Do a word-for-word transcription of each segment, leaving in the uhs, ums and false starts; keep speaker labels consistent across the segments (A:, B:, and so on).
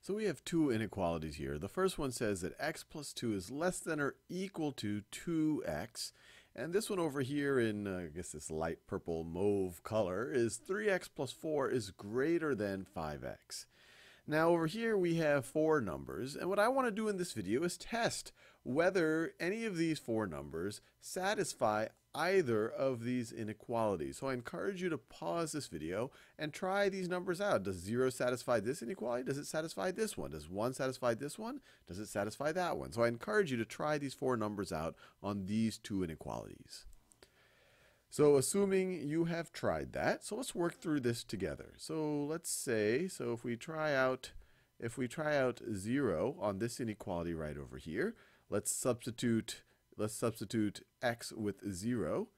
A: So we have two inequalities here. The first one says that x plus two is less than or equal to two x. And this one over here in, uh, I guess this light purple mauve color is three x plus four is greater than five x. Now over here we have four numbers, and what I want to do in this video is test whether any of these four numbers satisfy either of these inequalities. So I encourage you to pause this video and try these numbers out. Does zero satisfy this inequality? Does it satisfy this one? Does one satisfy this one? Does it satisfy that one? So I encourage you to try these four numbers out on these two inequalities. So assuming you have tried that, so let's work through this together. So let's say, so if we try out, if we try out zero on this inequality right over here, let's substitute, let's substitute x with zero.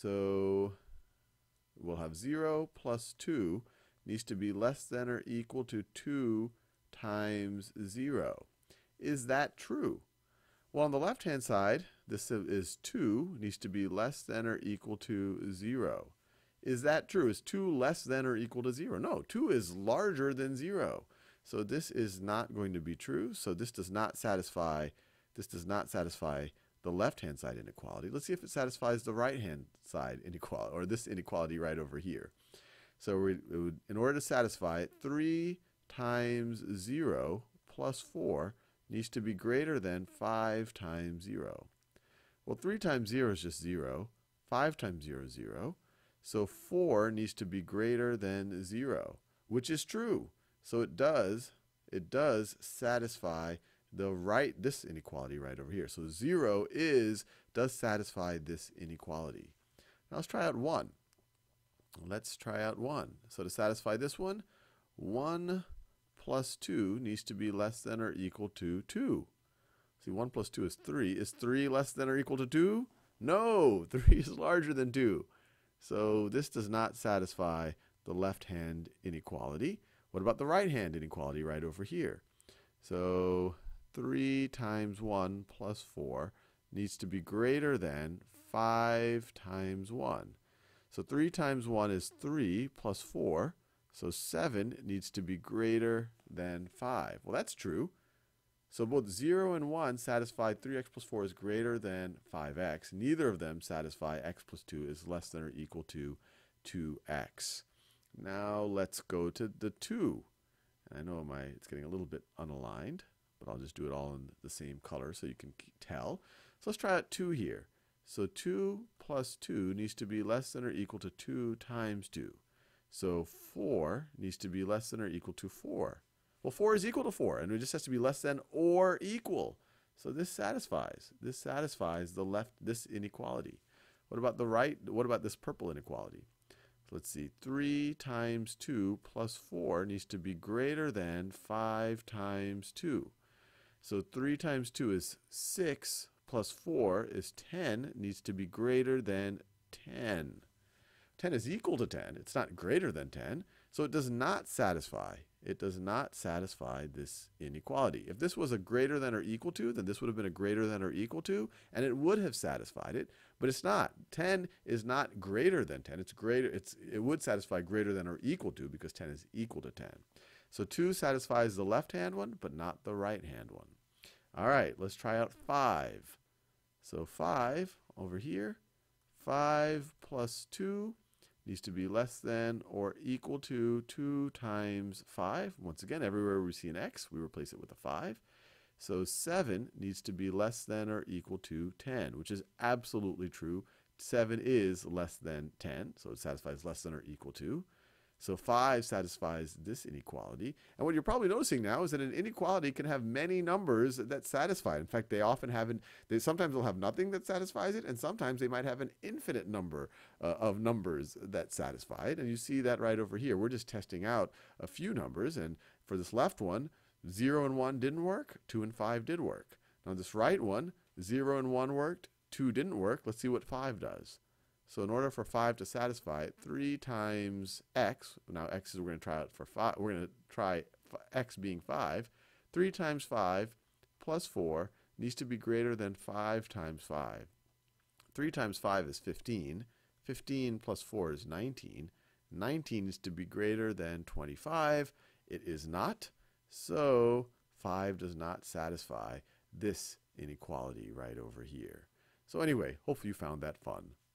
A: So we'll have zero plus two needs to be less than or equal to two times zero. Is that true? Well, on the left-hand side, this is two needs to be less than or equal to zero. Is that true? Is two less than or equal to zero? No, two is larger than zero. So this is not going to be true. So this does not satisfy, this does not satisfy the left-hand side inequality. Let's see if it satisfies the right-hand side inequality, or this inequality right over here. So we, it would, in order to satisfy it, three times zero plus four needs to be greater than five times zero. Well, three times zero is just zero. five times zero is zero. So four needs to be greater than zero, which is true. So it does, it does satisfy the right, this inequality right over here. So zero is, does satisfy this inequality. Now let's try out one. Let's try out one. So to satisfy this one, one plus two needs to be less than or equal to two. See, one plus two is three. Is three less than or equal to two? No, three is larger than two. So this does not satisfy the left-hand inequality. What about the right-hand inequality right over here? So three times one plus four needs to be greater than five times one. So three times one is three plus four. So seven needs to be greater than five. Well, that's true. So both zero and one satisfy three x plus four is greater than five x. Neither of them satisfy x plus two is less than or equal to two x. Now let's go to the two. And I know my it's getting a little bit unaligned, but I'll just do it all in the same color so you can tell. So let's try out two here. So two plus two needs to be less than or equal to two times two. So four needs to be less than or equal to four. Well, four is equal to four, and it just has to be less than or equal. So this satisfies. This satisfies the left, this inequality. What about the right? What about this purple inequality? So let's see. three times two plus four needs to be greater than five times two. So three times two is six, plus four is ten, needs to be greater than ten. ten is equal to ten. It's not greater than ten. So it does not satisfy. It does not satisfy this inequality. If this was a greater than or equal to, then this would have been a greater than or equal to, and it would have satisfied it. But it's not. ten is not greater than ten. It's greater. It's, it would satisfy greater than or equal to because ten is equal to ten. So two satisfies the left-hand one, but not the right-hand one. All right, let's try out five. So five over here, five plus two needs to be less than or equal to two times five. Once again, everywhere we see an x, we replace it with a five. So seven needs to be less than or equal to ten, which is absolutely true. seven is less than ten, so it satisfies less than or equal to. So five satisfies this inequality. And what you're probably noticing now is that an inequality can have many numbers that satisfy it. In fact, they often have, an, they sometimes they'll have nothing that satisfies it, and sometimes they might have an infinite number uh, of numbers that satisfy it. And you see that right over here. We're just testing out a few numbers, and for this left one, zero and one didn't work, two and five did work. Now this right one, zero and one worked, two didn't work. Let's see what five does. So in order for five to satisfy it, three times x, now x is we're going to try out for five, we're going to try x being five, three times five plus four needs to be greater than five times five. three times five is fifteen. fifteen plus four is nineteen. nineteen is to be greater than twenty-five. It is not. So five does not satisfy this inequality right over here. So anyway, hopefully you found that fun.